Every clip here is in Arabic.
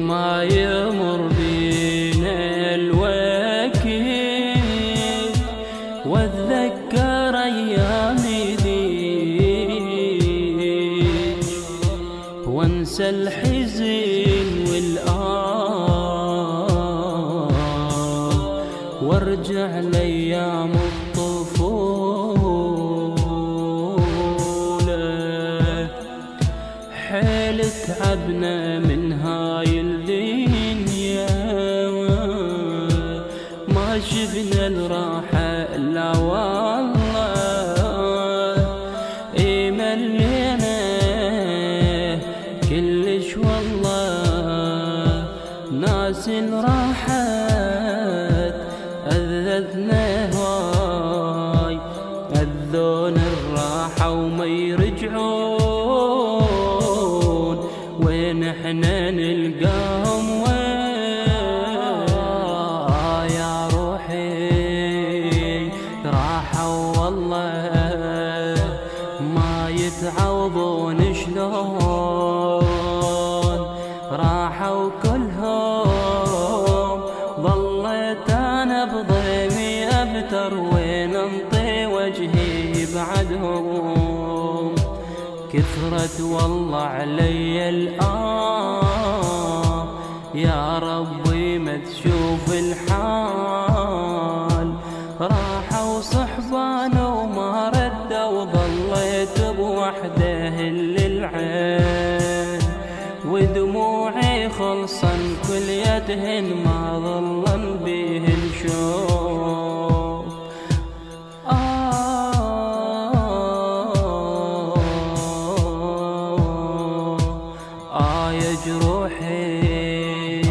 ما يمر بينا الوقت واتذكر ايامي ذيك وانسى الحزن والآه وارجع لايام الطفولة. حيل تعبنا من هاي الدنيا ما شفنا الراحة الا والله ملينا كلش والله ناس راحت أذذنا هواي أذون الراحة وما يرجعون وين احنا نلقاهم يا روحي راحوا والله ما يتعوضون شلون راحوا كلهم ظليت انا بضيمي ابتر وين انطي وجهي بعدهم كثرت والله علي الآن يا ربي ما تشوف الحال راحوا صحبان وما ردوا ظليت بوحده للعين ودموعي خلصا كليتهن ما ظلن بيهن شوف يا جروحي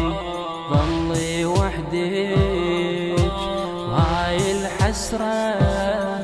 ظلي وحدك وهاي الحسرة